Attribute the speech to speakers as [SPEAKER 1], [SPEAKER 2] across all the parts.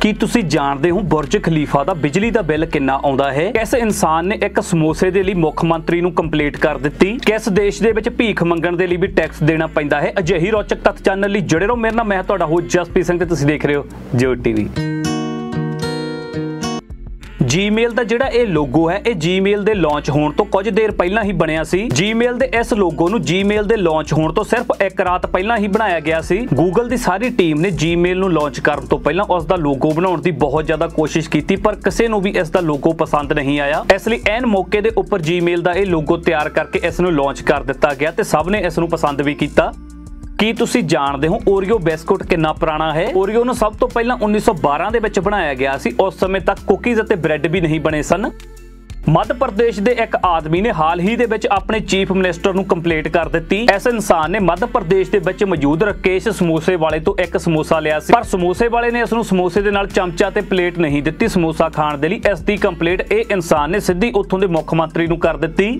[SPEAKER 1] ਕੀ ਤੁਸੀਂ ਜਾਣਦੇ ਹੋ ਬੁਰਜ ਖਲੀਫਾ ਦਾ ਬਿਜਲੀ ਦਾ ਬਿੱਲ ਕਿੰਨਾ ਆਉਂਦਾ ਹੈ? ਕਿਸ ਇਨਸਾਨ ਨੇ ਇੱਕ ਸਮੋਸੇ ਦੇ ਲਈ ਮੁੱਖ ਮੰਤਰੀ ਨੂੰ ਕੰਪਲੀਟ ਕਰ ਦਿੱਤੀ? ਕਿਸ ਦੇਸ਼ ਦੇ ਵਿੱਚ ਭੀਖ ਮੰਗਣ ਦੇ ਲਈ ਵੀ ਟੈਕਸ ਦੇਣਾ ਪੈਂਦਾ ਹੈ? ਅਜਿਹੀ ਰੋਚਕ ਤੱਥ ਜਾਣਨ ਲਈ ਜੁੜੇ ਰਹੋ ਮੇਰੇ ਨਾਲ। ਮੈਂ ਤੁਹਾਡਾ ਹੋਸਟ ਜਸਪ੍ਰੀਤ ਸਿੰਘ ਤੇ ਤੁਸੀਂ ਦੇਖ ਰਹੇ ਹੋ ਜਿਓ ਟੀਵੀ। ਜੀਮੇਲ ਦਾ ਜਿਹੜਾ ਇਹ ਲੋਗੋ ਹੈ ਇਹ ਜੀਮੇਲ ਦੇ ਲਾਂਚ ਹੋਣ ਤੋਂ ਕੁਝ ਦੇਰ ਪਹਿਲਾਂ ਹੀ ਬਣਿਆ ਸੀ। ਜੀਮੇਲ ਦੇ ਇਸ ਲੋਗੋ ਨੂੰ ਜੀਮੇਲ ਦੇ ਲਾਂਚ ਹੋਣ ਤੋਂ ਸਿਰਫ ਇੱਕ ਰਾਤ ਪਹਿਲਾਂ ਹੀ ਬਣਾਇਆ ਗਿਆ ਸੀ। ਗੂਗਲ ਦੀ ਸਾਰੀ ਟੀਮ ਨੇ ਜੀਮੇਲ ਨੂੰ ਲਾਂਚ ਕਰਨ ਤੋਂ ਪਹਿਲਾਂ ਉਸ ਦਾ ਲੋਗੋ ਬਣਾਉਣ ਦੀ ਬਹੁਤ ਜ਼ਿਆਦਾ ਕੋਸ਼ਿਸ਼ ਕੀਤੀ, ਪਰ ਕਿਸੇ ਨੂੰ ਵੀ ਇਸ ਦਾ ਲੋਗੋ ਪਸੰਦ ਨਹੀਂ ਆਇਆ। ਇਸ ਲਈ ਐਨ ਮੌਕੇ ਦੇ ਉੱਪਰ ਜੀਮੇਲ ਦਾ ਇਹ ਲੋਗੋ ਤਿਆਰ ਕਰਕੇ ਇਸ ਨੂੰ ਲਾਂਚ ਕਰ ਦਿੱਤਾ ਗਿਆ ਤੇ ਸਭ ਨੇ ਇਸ ਨੂੰ ਪਸੰਦ ਵੀ ਕੀਤਾ। ਕੀ ਤੁਸੀਂ ਜਾਣਦੇ ਹੋ ਓਰੀਓ ਬਿਸਕੁਟ ਕਿੰਨਾ ਪੁਰਾਣਾ ਹੈ? ਓਰੀਓ ਨੂੰ ਸਭ ਤੋਂ ਪਹਿਲਾਂ 1912 ਦੇ ਵਿੱਚ ਬਣਾਇਆ ਗਿਆ ਸੀ। ਉਸ ਸਮੇਂ ਤੱਕ ਕੁਕੀਜ਼ ਅਤੇ ਬ੍ਰੈਡ ਵੀ ਨਹੀਂ ਬਣੇ ਸਨ। ਮੱਧ ਪ੍ਰਦੇਸ਼ ਦੇ ਇੱਕ ਆਦਮੀ ਨੇ ਹਾਲ ਹੀ ਦੇ ਵਿੱਚ ਆਪਣੇ ਚੀਫ ਮਿਨਿਸਟਰ ਨੂੰ ਕੰਪਲੀਟ ਕਰ ਦਿੱਤੀ। ਇਸ ਇਨਸਾਨ ਨੇ ਮੱਧ ਪ੍ਰਦੇਸ਼ ਦੇ ਵਿੱਚ ਮੌਜੂਦ ਰਕੇਸ਼ ਸਮੋਸੇ ਵਾਲੇ ਤੋਂ ਇੱਕ ਸਮੋਸਾ ਲਿਆ ਸੀ, ਪਰ ਸਮੋਸੇ ਵਾਲੇ ਨੇ ਇਸ ਨੂੰ ਸਮੋਸੇ ਦੇ ਨਾਲ ਚਮਚਾ ਤੇ ਪਲੇਟ ਨਹੀਂ ਦਿੱਤੀ ਸਮੋਸਾ ਖਾਣ ਦੇ ਲਈ। ਇਸ ਦੀ ਕੰਪਲੀਟ ਇਹ ਇਨਸਾਨ ਨੇ ਸਿੱਧੀ ਉੱਥੋਂ ਦੇ ਮੁੱਖ ਮੰਤਰੀ ਨੂੰ ਕਰ ਦਿੱਤੀ।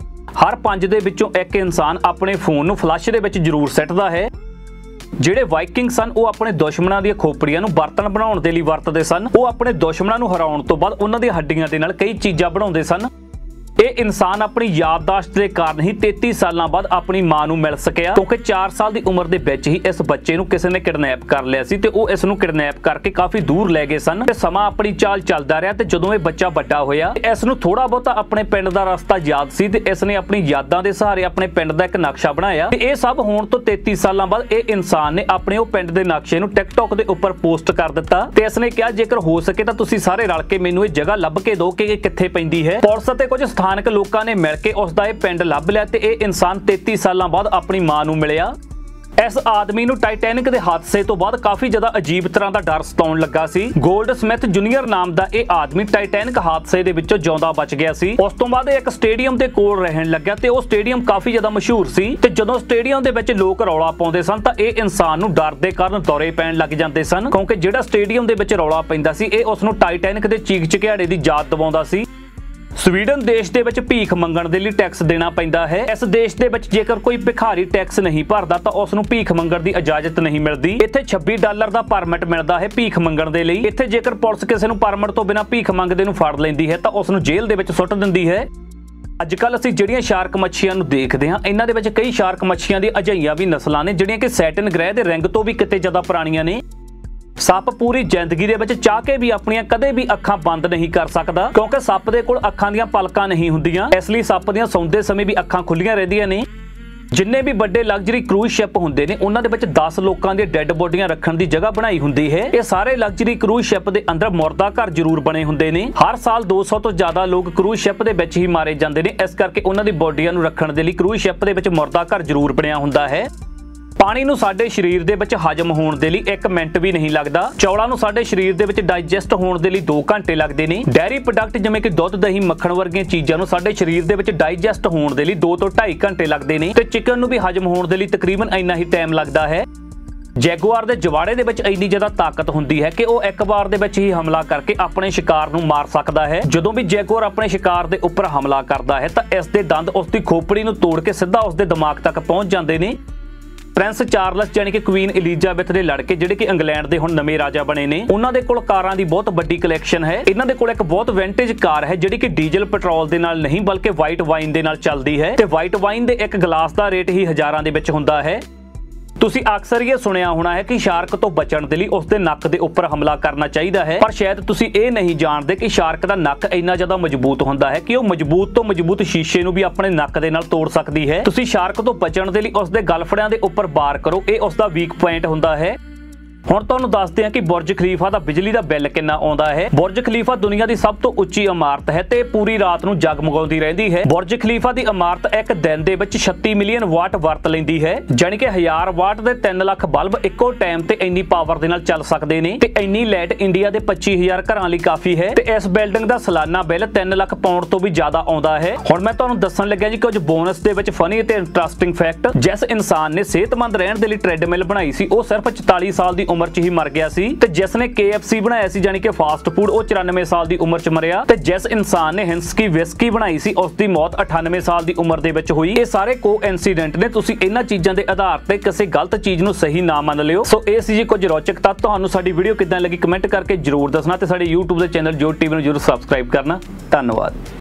[SPEAKER 1] ਹਰ 5 ਦੇ ਵਿੱਚੋਂ ਇੱਕ ਇਨਸਾਨ ਆਪਣੇ ਫੋਨ ਨੂੰ ਫਲੱਸ਼ ਦੇ ਵਿੱਚ ਜ਼ਰੂਰ ਸਿੱਟਦਾ ਹੈ। ਜਿਹੜੇ ਵਾਈਕਿੰਗ ਸਨ ਉਹ ਆਪਣੇ ਦੁਸ਼ਮਣਾਂ ਦੀਆਂ ਖੋਪੜੀਆਂ ਨੂੰ ਬਰਤਨ ਬਣਾਉਣ ਦੇ ਲਈ ਵਰਤਦੇ ਸਨ। ਉਹ ਆਪਣੇ ਦੁਸ਼ਮਣਾਂ ਨੂੰ ਹਰਾਉਣ ਤੋਂ ਬਾਅਦ ਉਹਨਾਂ ਦੀਆਂ ਹੱਡੀਆਂ ਦੇ ਨਾਲ ਕਈ ਚੀਜ਼ਾਂ ਬਣਾਉਂਦੇ ਸਨ। ਇਹ ਇਨਸਾਨ ਆਪਣੀ ਯਾਦਦਾਸ਼ਤ ਦੇ ਕਾਰਨ ਹੀ 33 ਸਾਲਾਂ ਬਾਅਦ ਆਪਣੀ ਮਾਂ ਨੂੰ ਮਿਲ ਸਕਿਆ, ਕਿਉਂਕਿ 4 ਸਾਲ ਦੀ ਉਮਰ ਦੇ ਵਿੱਚ ਹੀ ਇਸ ਬੱਚੇ ਨੂੰ ਕਿਸੇ ਨੇ ਕਿਡਨੈਪ ਕਰ ਲਿਆ ਸੀ ਤੇ ਉਹ ਇਸ ਨੂੰ ਕਿਡਨੈਪ ਕਰਕੇ ਕਾਫੀ ਦੂਰ ਲੈ ਗਏ ਸਨ ਤੇ ਸਮਾਂ ਆਪਣੀ ਚਾਲ ਚੱਲਦਾ ਰਿਹਾ ਤੇ ਜਦੋਂ ਇਹ ਬੱਚਾ ਵੱਡਾ ਹੋਇਆ ਇਸ ਨੂੰ ਥੋੜਾ ਬਹੁਤਾ ਆਪਣੇ ਪਿੰਡ ਦਾ ਰਸਤਾ ਯਾਦ ਸੀ ਤੇ ਇਸ ਨੇ ਆਪਣੀ ਯਾਦਾਂ ਦੇ ਸਹਾਰੇ ਆਪਣੇ ਪਿੰਡ ਦਾ ਇੱਕ ਨਕਸ਼ਾ ਬਣਾਇਆ ਤੇ ਇਹ ਸਭ ਹੋਣ ਤੋਂ 33 ਸਾਲਾਂ ਬਾਅਦ ਇਹ ਇਨਸਾਨ ਨੇ ਆਪਣੇ ਉਹ ਪਿੰਡ ਦੇ ਨਕਸ਼ੇ ਨੂੰ ਟਿਕਟੌਕ ਦੇ ਉੱਪਰ ਪੋਸਟ ਕਰ ਦਿੱਤਾ ਤੇ ਇਸ ਨੇ ਕਿਹਾ ਜੇਕਰ ਹੋ ਸਕੇ ਤਾਂ ਤੁਸੀਂ ਸਾਰੇ ਰਲ ਕੇ ਮੈਨੂੰ ਇਹ ਜਗ੍ਹਾ ਲੱਭ ਕੇ ਦਿਓ ਕਿ ਇਹ ਕਿੱਥੇ ਪੈਂਦੀ ਹੈ। ਪੁਲਿਸ ਅਤੇ ਕੁਝ ਸਥਾਨਕ ਲੋਕਾਂ ਨੇ ਮਿਲ ਕੇ ਉਸ ਦਾ ਇਹ ਪਿੰਡ ਲੱਭ ਲਿਆ ਤੇ ਇਹ ਇਨਸਾਨ 33 ਸਾਲਾਂ ਬਾਅਦ ਆਪਣੀ ਮਾਂ ਨੂੰ ਮਿਲਿਆ। ਇਸ ਆਦਮੀ ਨੂੰ ਟਾਈਟੈਨਿਕ ਦੇ ਹਾਦਸੇ ਤੋਂ ਬਾਅਦ ਕਾਫੀ ਜ਼ਿਆਦਾ ਅਜੀਬ ਤਰ੍ਹਾਂ ਦਾ ਡਰ ਸਤਾਉਣ ਲੱਗਾ ਸੀ। ਗੋਲਡ ਸਮਿਥ ਜੂਨੀਅਰ ਨਾਮ ਦਾ ਇਹ ਆਦਮੀ ਟਾਈਟੈਨਿਕ ਹਾਦਸੇ ਦੇ ਵਿੱਚੋਂ ਜਿਉਂਦਾ ਬਚ ਗਿਆ ਸੀ। ਉਸ ਤੋਂ ਬਾਅਦ ਇਹ ਇੱਕ ਸਟੇਡੀਅਮ ਦੇ ਕੋਲ ਰਹਿਣ ਲੱਗਾ ਤੇ ਉਹ ਸਟੇਡੀਅਮ ਕਾਫੀ ਜ਼ਿਆਦਾ ਮਸ਼ਹੂਰ ਸੀ ਤੇ ਜਦੋਂ ਸਟੇਡੀਅਮ ਦੇ ਵਿੱਚ ਲੋਕ ਰੌਲਾ ਪਾਉਂਦੇ ਸਨ ਤਾਂ ਇਹ ਇਨਸਾਨ ਨੂੰ ਡਰ ਦੇ ਕਾਰਨ ਦੌਰੇ ਪੈਣ ਲੱਗ ਜਾਂਦੇ ਸਨ, ਕਿਉਂਕਿ ਜਿਹੜਾ ਸਟੇਡੀਅਮ ਦੇ ਵਿੱਚ ਰੌਲਾ ਪੈਂਦਾ ਸੀ ਇਹ ਉਸ ਨੂੰ ਟਾਈਟੈਨਿਕ ਦੇ ਚੀਖ ਚਿਹਾੜੇ ਦੀ ਯਾਦ ਦਿਵਾਉਂਦਾ ਸੀ। ਸਵੀਡਨ ਦੇਸ਼ ਦੇ ਵਿੱਚ ਭੀਖ ਮੰਗਣ ਦੇ ਲਈ ਟੈਕਸ ਦੇਣਾ ਪੈਂਦਾ ਹੈ। ਇਸ ਦੇਸ਼ ਦੇ ਵਿੱਚ ਜੇਕਰ ਕੋਈ ਭਿਖਾਰੀ ਟੈਕਸ ਨਹੀਂ ਭਰਦਾ ਤਾਂ ਉਸ ਨੂੰ ਭੀਖ ਮੰਗਣ ਦੀ ਇਜਾਜ਼ਤ ਨਹੀਂ ਮਿਲਦੀ। ਇੱਥੇ $26 ਦਾ ਪਰਮਿਟ ਮਿਲਦਾ ਹੈ ਭੀਖ ਮੰਗਣ ਦੇ ਲਈ। ਇੱਥੇ ਜੇਕਰ ਪੁਲਿਸ ਕਿਸੇ ਨੂੰ ਪਰਮਿਟ ਤੋਂ ਬਿਨਾਂ ਭੀਖ ਮੰਗਦੇ ਨੂੰ ਫੜ ਲੈਂਦੀ ਹੈ ਤਾਂ ਉਸ ਨੂੰ ਜੇਲ੍ਹ ਦੇ ਵਿੱਚ ਸੁੱਟ ਦਿੰਦੀ ਹੈ। ਅੱਜ ਕੱਲ ਅਸੀਂ ਜਿਹੜੀਆਂ ਸ਼ਾਰਕ ਮੱਛੀਆਂ ਨੂੰ ਦੇਖਦੇ ਹਾਂ ਇਹਨਾਂ ਦੇ ਵਿੱਚ ਕਈ ਸ਼ਾਰਕ ਮੱਛੀਆਂ ਦੀ ਅਜਿਹੀਆਂ ਵੀ ਨਸਲਾਂ ਨੇ ਜਿਹੜੀਆਂ ਕਿ ਸੈਟਰਨ ਗ੍ਰਹਿ ਦੇ ਰਿੰਗ ਤੋਂ ਵੀ ਕਿਤੇ ਜ਼ਿਆਦਾ ਪੁਰਾਣੀਆਂ ਨੇ। ਸੱਪ ਪੂਰੀ ਜ਼ਿੰਦਗੀ ਦੇ ਵਿੱਚ ਚਾਹ ਕੇ ਵੀ ਆਪਣੀਆਂ ਕਦੇ ਵੀ ਅੱਖਾਂ ਬੰਦ ਨਹੀਂ ਕਰ ਸਕਦਾ, ਕਿਉਂਕਿ ਸੱਪ ਦੇ ਕੋਲ ਅੱਖਾਂ ਦੀਆਂ ਪਲਕਾਂ ਨਹੀਂ ਹੁੰਦੀਆਂ, ਇਸ ਲਈ ਸੱਪ ਦੀਆਂ ਸੌਂਦੇ ਸਮੇਂ ਵੀ ਅੱਖਾਂ ਖੁੱਲੀਆਂ ਰਹਿੰਦੀਆਂ ਨੇ। ਜਿੰਨੇ ਵੀ ਵੱਡੇ ਲਗਜ਼ਰੀ ਕਰੂਜ਼ ਸ਼ਿਪ ਹੁੰਦੇ ਨੇ ਉਹਨਾਂ ਦੇ ਵਿੱਚ 10 ਲੋਕਾਂ ਦੀਆਂ ਡੈੱਡ ਬੋਡੀਆਂ ਰੱਖਣ ਦੀ ਜਗ੍ਹਾ ਬਣਾਈ ਹੁੰਦੀ ਹੈ। ਇਹ ਸਾਰੇ ਲਗਜ਼ਰੀ ਕਰੂਜ਼ ਸ਼ਿਪ ਦੇ ਅੰਦਰ ਮੁਰਦਾ ਘਰ ਜ਼ਰੂਰ ਬਣੇ ਹੁੰਦੇ ਨੇ। ਹਰ ਸਾਲ 200 ਤੋਂ ਜ਼ਿਆਦਾ ਲੋਕ ਕਰੂਜ਼ ਸ਼ਿਪ ਦੇ ਵਿੱਚ ਹੀ ਮਾਰੇ ਜਾਂਦੇ ਨੇ, ਇਸ ਕਰਕੇ ਉਹਨਾਂ ਦੀ ਬੋਡੀਆਂ ਨੂੰ ਰੱਖਣ ਦੇ ਲਈ ਕਰੂਜ਼ ਸ਼ਿਪ ਦੇ ਵਿੱਚ ਮੁਰਦਾ ਘਰ ਜ਼ਰੂਰ ਬਣਿਆ ਹੁੰਦਾ ਹੈ। ਪਾਣੀ ਨੂੰ ਸਾਡੇ ਸਰੀਰ ਦੇ ਵਿੱਚ ਹਜਮ ਹੋਣ ਦੇ ਲਈ 1 ਮਿੰਟ ਵੀ ਨਹੀਂ ਲੱਗਦਾ। ਚੌਲਾਂ ਨੂੰ ਸਾਡੇ ਸਰੀਰ ਦੇ ਵਿੱਚ ਡਾਈਜੈਸਟ ਹੋਣ ਦੇ ਲਈ 2 ਘੰਟੇ ਲੱਗਦੇ ਨੇ। ਡੈਰੀ ਪ੍ਰੋਡਕਟ ਜਿਵੇਂ ਕਿ ਦੁੱਧ, ਦਹੀਂ, ਮੱਖਣ ਵਰਗੀਆਂ ਚੀਜ਼ਾਂ ਨੂੰ ਸਾਡੇ ਸਰੀਰ ਦੇ ਵਿੱਚ ਡਾਈਜੈਸਟ ਹੋਣ ਦੇ ਲਈ 2 ਤੋਂ 2.5 ਘੰਟੇ ਲੱਗਦੇ ਨੇ ਤੇ ਚਿਕਨ ਨੂੰ ਵੀ ਹਜਮ ਹੋਣ ਦੇ ਲਈ ਤਕਰੀਬਨ ਇੰਨਾ ਹੀ ਟਾਈਮ ਲੱਗਦਾ ਹੈ। ਜੈਗੁਆਰ ਦੇ ਜਵਾੜੇ ਦੇ ਵਿੱਚ ਇੰਨੀ ਜ਼ਿਆਦਾ ਤਾਕਤ ਹੁੰਦੀ ਹੈ ਕਿ ਉਹ ਇੱਕ ਵਾਰ ਦੇ ਵਿੱਚ ਹੀ ਹਮਲਾ ਕਰਕੇ ਆਪਣੇ ਸ਼ਿਕਾਰ ਨੂੰ ਮਾਰ ਸਕਦਾ ਹੈ। ਜਦੋਂ ਵੀ ਜੈਗੁਆਰ ਆਪਣੇ ਸ਼ਿਕਾਰ ਦੇ ਉੱਪਰ ਹਮਲਾ ਕਰਦਾ ਹੈ ਤਾਂ ਇਸ ਦੇ ਦੰਦ ਉਸ ਦੀ ਖੋਪੜੀ ਨੂੰ ਤੋੜ ਕੇ ਸਿੱਧਾ ਉਸ ਦੇ ਦਿਮਾਗ ਤੱਕ ਪਹੁੰਚ ਜਾਂਦੇ ਨੇ। ਪ੍ਰਿੰਸ ਚਾਰਲਸ ਯਾਨੀ ਕਿ ਕੁਈਨ ਐਲਿਜ਼ਾਬੈਥ ਦੇ ਲੜਕੇ ਜਿਹੜੇ ਕਿ ਇੰਗਲੈਂਡ ਦੇ ਹੁਣ ਨਵੇਂ ਰਾਜਾ ਬਣੇ ਨੇ, ਉਹਨਾਂ ਦੇ ਕੋਲ ਕਾਰਾਂ ਦੀ ਬਹੁਤ ਵੱਡੀ ਕਲੈਕਸ਼ਨ ਹੈ। ਇਹਨਾਂ ਦੇ ਕੋਲ ਇੱਕ ਬਹੁਤ ਵਿੰਟੇਜ ਕਾਰ ਹੈ ਜਿਹੜੀ ਕਿ ਡੀਜ਼ਲ ਪੈਟਰੋਲ ਦੇ ਨਾਲ ਨਹੀਂ ਬਲਕਿ ਵਾਈਟ ਵਾਈਨ ਦੇ ਨਾਲ ਚੱਲਦੀ ਹੈ ਤੇ ਵਾਈਟ ਵਾਈਨ ਦੇ ਇੱਕ ਗਲਾਸ ਦਾ ਰੇਟ ਹੀ ਹਜ਼ਾਰਾਂ ਦੇ ਵਿੱਚ ਹੁੰਦਾ ਹੈ। ਤੁਸੀਂ ਅਕਸਰ ਇਹ ਸੁਣਿਆ ਹੋਣਾ ਹੈ ਕਿ ਸ਼ਾਰਕ ਤੋਂ ਬਚਣ ਦੇ ਲਈ ਉਸ ਦੇ ਨੱਕ ਦੇ ਉੱਪਰ ਹਮਲਾ ਕਰਨਾ ਚਾਹੀਦਾ ਹੈ, ਪਰ ਸ਼ਾਇਦ ਤੁਸੀਂ ਇਹ ਨਹੀਂ ਜਾਣਦੇ ਕਿ ਸ਼ਾਰਕ ਦਾ ਨੱਕ ਇੰਨਾ ਜ਼ਿਆਦਾ ਮਜ਼ਬੂਤ ਹੁੰਦਾ ਹੈ ਕਿ ਉਹ ਮਜ਼ਬੂਤ ਤੋਂ ਮਜ਼ਬੂਤ ਸ਼ੀਸ਼ੇ ਨੂੰ ਵੀ ਆਪਣੇ ਨੱਕ ਦੇ ਨਾਲ ਤੋੜ ਸਕਦੀ ਹੈ। ਤੁਸੀਂ ਸ਼ਾਰਕ ਤੋਂ ਬਚਣ ਦੇ ਲਈ ਉਸ ਦੇ ਗਲਫੜਿਆਂ ਦੇ ਉੱਪਰ ਵਾਰ ਕਰੋ, ਇਹ ਉਸ ਦਾ ਵੀਕ ਪੁਆਇੰਟ ਹੁੰਦਾ ਹੈ। ਹੁਣ ਤੁਹਾਨੂੰ ਦੱਸਦੇ ਹਾਂ ਕਿ ਬੁਰਜ ਖਲੀਫਾ ਦਾ ਬਿਜਲੀ ਦਾ ਬਿੱਲ ਕਿੰਨਾ ਆਉਂਦਾ ਹੈ। ਬੁਰਜ ਖਲੀਫਾ ਦੁਨੀਆ ਦੀ ਸਭ ਤੋਂ ਉੱਚੀ ਇਮਾਰਤ ਹੈ ਤੇ ਪੂਰੀ ਰਾਤ ਨੂੰ ਜਗਮਗਾਉਂਦੀ ਰਹਿੰਦੀ ਹੈ। ਬੁਰਜ ਖਲੀਫਾ ਦੀ ਇਮਾਰਤ ਇੱਕ ਦਿਨ ਦੇ ਵਿੱਚ 36 ਮਿਲੀਅਨ ਵਾਟ ਵਰਤ ਲੈਂਦੀ ਹੈ, ਜਾਣੀ ਕਿ 1000 ਵਾਟ ਦੇ 3 ਲੱਖ ਬਲਬ ਇੱਕੋ ਟਾਈਮ ਤੇ ਇੰਨੀ ਪਾਵਰ ਦੇ ਨਾਲ ਚੱਲ ਸਕਦੇ ਨੇ ਤੇ ਇੰਨੀ ਲਾਈਟ ਇੰਡੀਆ ਦੇ 25000 ਘਰਾਂ ਲਈ ਕਾਫੀ ਹੈ ਤੇ ਇਸ ਬਿਲਡਿੰਗ ਦਾ ਸਾਲਾਨਾ ਬਿੱਲ 3 ਲੱਖ ਪਾਉਂਡ ਤੋਂ ਵੀ ਜ਼ਿਆਦਾ ਆਉਂਦਾ ਹੈ। ਹੁਣ ਮੈਂ ਤੁਹਾਨੂੰ ਦੱਸਣ ਲੱਗਿਆ ਜੀ ਕੁਝ ਬੋਨਸ ਦੇ ਵਿੱਚ ਫਨੀ ਤੇ ਇੰਟਰਸਟਿੰਗ ਫੈਕਟ। ਜਿਸ ਇਨਸਾਨ ਨੇ ਸਿਹਤਮੰਦ ਰਹਿਣ ਦੇ ਲਈ ਟ੍ਰੈਡਮਿਲ ਬਣਾਈ ਸੀ ਉਹ ਸਿਰਫ 44 ਸਾਲ ਦੀ ਉਮਰ 'ਚ ਹੀ ਮਰ ਗਿਆ ਸੀ ਤੇ ਜਿਸ ਨੇ KFC ਬਣਾਇਆ ਸੀ ਯਾਨੀ ਕਿ ਫਾਸਟ ਫੂਡ ਉਹ 94 ਸਾਲ ਦੀ ਉਮਰ 'ਚ ਮਰਿਆ ਤੇ ਜਿਸ ਇਨਸਾਨ ਨੇ ਹਿੰਸਕੀ ਵਿਸਕੀ ਬਣਾਈ ਸੀ ਉਸ ਦੀ ਮੌਤ 98 ਸਾਲ ਦੀ ਉਮਰ ਦੇ ਵਿੱਚ ਹੋਈ। ਇਹ ਸਾਰੇ ਕੋਇਨਸੀਡੈਂਟ ਨੇ। ਤੁਸੀਂ ਇਹਨਾਂ ਚੀਜ਼ਾਂ ਦੇ ਆਧਾਰ ਤੇ ਕਿਸੇ ਗਲਤ ਚੀਜ਼ ਨੂੰ ਸਹੀ ਨਾ ਮੰਨ ਲਿਓ। ਸੋ ਇਹ ਸੀ ਜੀ ਕੁਝ ਰੌਚਕ ਤੱਥ। ਤੁਹਾਨੂੰ ਸਾਡੀ ਵੀਡੀਓ ਕਿੱਦਾਂ ਲੱਗੀ ਕਮੈਂਟ ਕਰਕੇ ਜਰੂਰ ਦੱਸਣਾ ਤੇ ਸਾਡੇ YouTube ਦੇ ਚੈਨਲ ਜੋਤ TV ਨੂੰ ਜਰੂਰ ਸਬਸਕ੍ਰਾਈਬ ਕਰਨਾ। ਧੰਨਵਾਦ।